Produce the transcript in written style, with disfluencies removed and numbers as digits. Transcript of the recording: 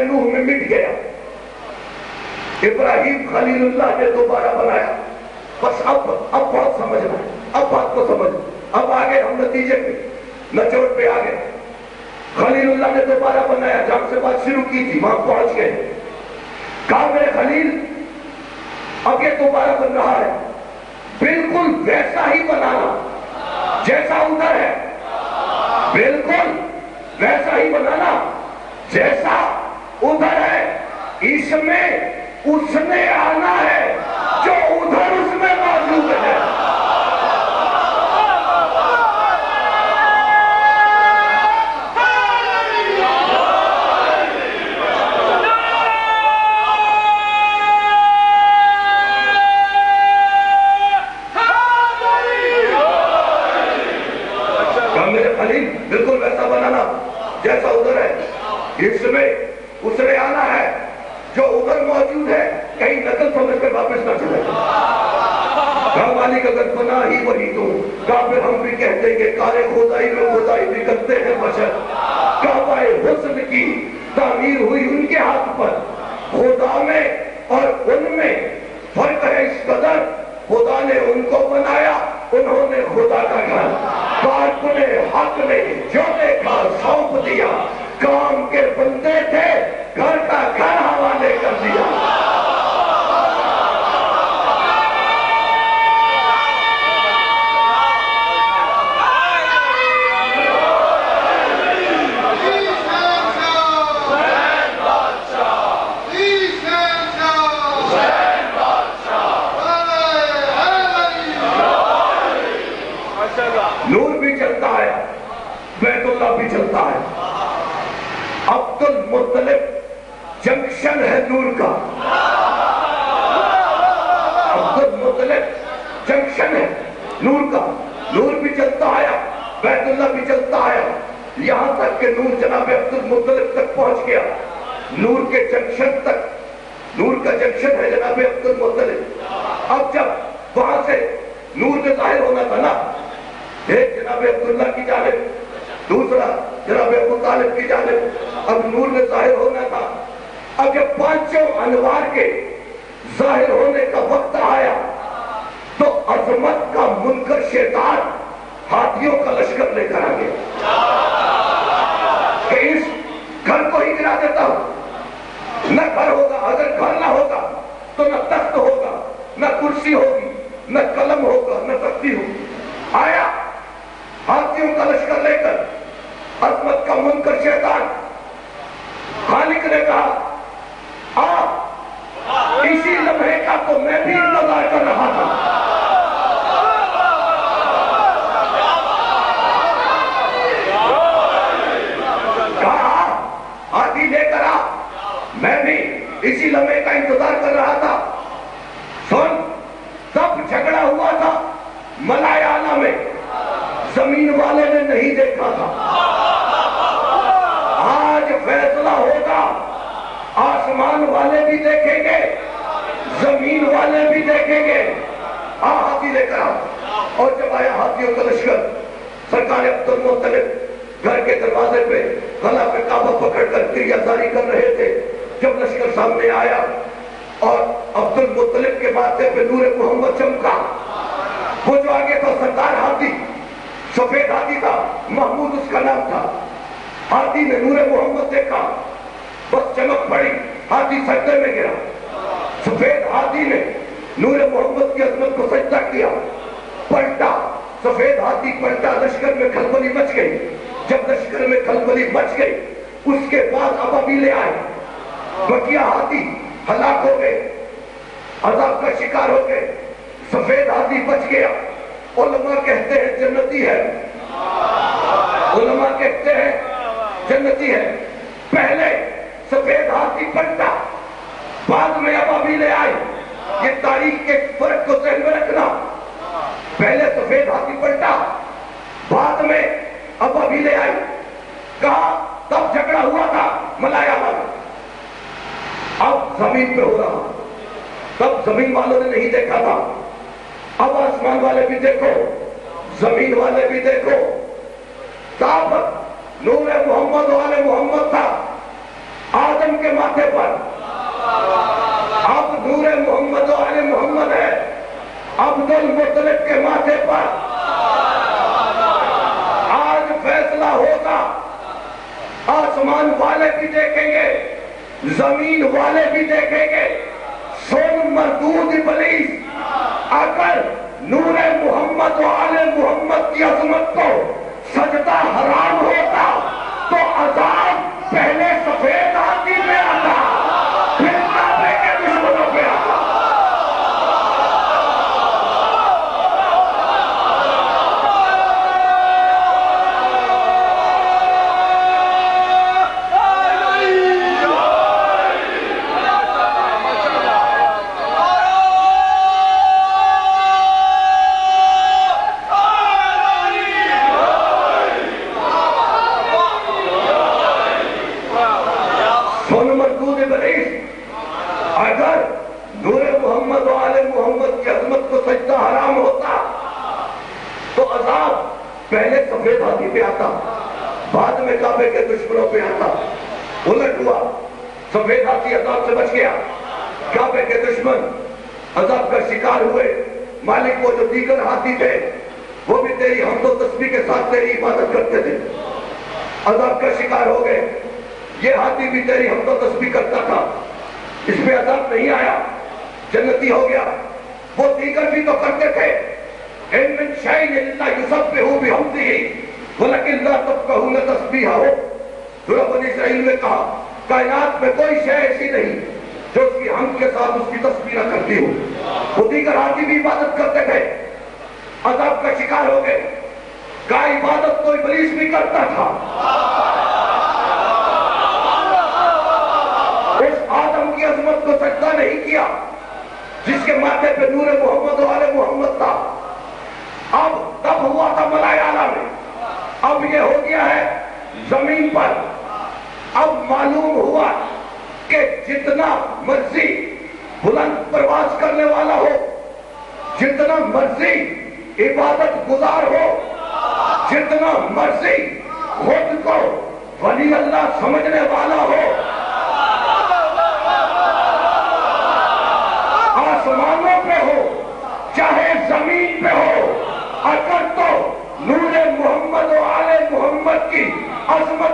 نوح میں مٹ گیا، ابراہیم خلیل اللہ نے دوبارہ بنایا. بس اب بات سمجھنا ہے، اب بات کو سمجھ. اب آگے ہم نتیجے پہ نچوڑ پہ آگے. خلیل اللہ نے دوبارہ بنایا، جہاں سے بات شروع کی تھی وہاں پہنچ گئے. کہا میرے خلیل اب یہ دوبارہ بن رہا ہے، بالکل ویسا ہی بنانا جیسا ادھر ہے، بالکل ویسا ہی بنانا جیسا ادھر ہے. اس میں اس نے آنا ہے جو ادھر اس میں موجود ہے. بالکل ویسا بنانا جیسا ادھر ہے، اس میں اس نے آنا ہے جو ادھر موجود ہے. کہیں نقل سمجھ کر واپس نہ چلے. کہا مالک اگر بنا ہی وہی تو کہا پھر ہم بھی کہہ دیں گے کارے خدائی میں خدائی بھی کرتے ہیں بشر. کعبہ حسن کی تعمیر ہوئی ان کے ہاتھ پر، خدا میں اور ان میں فرق ہے اس قدر. خدا نے ان کو بنایا، انہوں نے خدا کا گھر. کارکن حق نے جو دیکھا سونپ دیا، کام کے بندے تھے گھر کا گھر حوالے کر دیا. نور بھی چلتا ہے، بیت اللہ بھی چلتا ہے. عبد المطلب جنکشن ہے نور کا، عبد المطلب جنکشن ہے نور کا. نور بھی چلتا ہے، بیت اللہ بھی چلتا ہے، یہاں تک کہ نور جناب عبد المطلب تک پہنچ گیا. نور کے جنکشن تک، نور کا جنکشن ہے جناب عبد المطلب. اب جب وہاں سے نور نے ظاہر ہونا تھا نا، ایک جناب عبداللہ کی جانب، دوسرا جناب ابو طالب کی جانب، اب نور نے ظاہر ہونا تھا. اب جب پانچوں انوار کے ظاہر ہونے کا وقت آیا تو عظمت کا منکر شیطان ہاتھیوں کا لشکر لے کر آ گیا کہ اس گھر کو ہی گرا دیتا ہوں. نہ گھر ہوگا، اگر گھر نہ ہوگا تو نہ تخت ہوگا، نہ کرسی ہوگی، نہ قلم ہوگا، نہ تختی ہوگی. آیا ہاتھیوں کا لشکر لے کر عظمت کا منکر شیطان. خالق نے کہا اسی لمحے کا تو میں بھی انتظار کر رہا تھا. کہا ہاتھی لے کر آ، میں بھی اسی لمحے کا انتظار کر رہا تھا. سن، تب جھگڑا ہوا تھا ملایالہ میں، زمین والے نے نہیں دیکھا تھا. آج فیصلہ ہوگا، آسمان والے بھی دیکھیں گے، زمین والے بھی دیکھیں گے. ہاتھی لے کر آ. اور جب آیا ہاتھیوں کا لشکر، سرکار عبد المطلب گھر کے دروازے پہ غلاف کعبہ پکڑ کر کریا جاری کر رہے تھے. جب لشکر سامنے آیا اور عبد المطلب کے ماتھے پہ نور محمد چمکا، وہ جو آگے تھا سردار ہاتھی، سفید ہاتھی تھا، محمود اس کا نام تھا. ہاتھی نے نور محمد دیکھا، بس چمک پڑی، ہاتھی سجدے میں گرا. سفید ہاتھی نے نور محمد کی عظمت کو سجدہ کیا، پلٹا. سفید ہاتھی پلٹا، لشکر میں کھلبلی مچ گئی. جب لشکر میں کھلبلی مچ گئی، اس کے بعد ابابیلیں آئے. بقیہ ہاتھی ہلاک ہو گئے، عذاب کا شکار ہو گئے. سفید ہاتھی بچ گیا. علماء کہتے ہیں جنتی ہے، علماء کہتے ہیں جنتی ہے. پہلے سفید ہاتھی پلٹا، بعد میں ابابیلیں آئی. یہ تاریخ کے فرق کو ذہن میں رکھنا. پہلے سفید ہاتھی پلٹا، بعد میں ابابیلیں آئی. کہا تب جھگڑا ہوا تھا ملایالہ میں، اب زمین پہ ہو رہا. تب زمین والوں نے نہیں دیکھا تھا، اب آسمان والے بھی دیکھو، زمین والے بھی دیکھو. تب نور محمد والے محمد تھا، آدم کے ماتھے پر، اب نور محمد و آل محمد ہے عبد المطلب کے ماتھے پر۔ آج فیصلہ ہوگا، آسمان والے بھی دیکھیں گے، زمین والے بھی دیکھیں گے۔ سن مردود ابلیس، اگر نور محمد و آل محمد کی عظمت کو سجدہ حرام ہوتا تو عذاب پہلے سفید ہاتھی پہ آتا، پھر کعبے کے دشمنوں پہ آتا۔ اگر نور محمد و آل محمد کی عظمت کو سجدہ حرام ہوتا تو عذاب پہلے سفید ہاتھی پہ آتا، بعد میں کعبے کے دشمنوں پہ آتا۔ الٹ ہوا، سفید ہاتھی عذاب سے بچ گیا، کعبے کے دشمن عذاب کا شکار ہوئے۔ مالک وہ جو دیگر ہاتھی تھے وہ بھی تیری حمد و تسبیح کے ساتھ تیری عبادت کرتے تھے، عذاب کا شکار ہو گئے۔ یہ ہاتھی بھی تیری حمد و تسبیح کرتا تھا، اس پہ عذاب نہیں آیا، جنتی ہو گیا۔ وہ دیگر بھی تو کرتے تھے، اِن مِّن شَيْءٍ إِلَّا يُسَبِّحُ بِحَمْدِهِ وَلَكِن لَّا تَفْقَهُونَ تَسْبِيحَهُ۔ سورہ بنی اسرائیل میں کہا کائنات میں کوئی شے ایسی نہیں جو اس کی حمد کے ساتھ اس کی تسبیح نہ کرتی ہو۔ وہ دیگر ہاتھی بھی عبادت کرتے تھے، عذاب کا شکار ہو گئے۔ کا عبادت تو ابلیس بھی کرتا تھا۔ اس آدم کی عظمت کو سجدہ نہیں کیا جس کے ماتھے پہ نور محمد و آل محمد تھا۔ اب تب ہوا تھا ملائے اعلیٰ میں، اب یہ ہو گیا ہے زمین پر۔ اب معلوم ہوا کہ جتنا مرضی بلند پرواز کرنے والا ہو، جتنا مرضی عبادت گزار ہو، جتنا مرضی خود کو ولی اللہ سمجھنے والا ہو، آسمانوں پہ ہو چاہے زمین پہ ہو، اگر تو نور محمد و آل محمد کی عظمت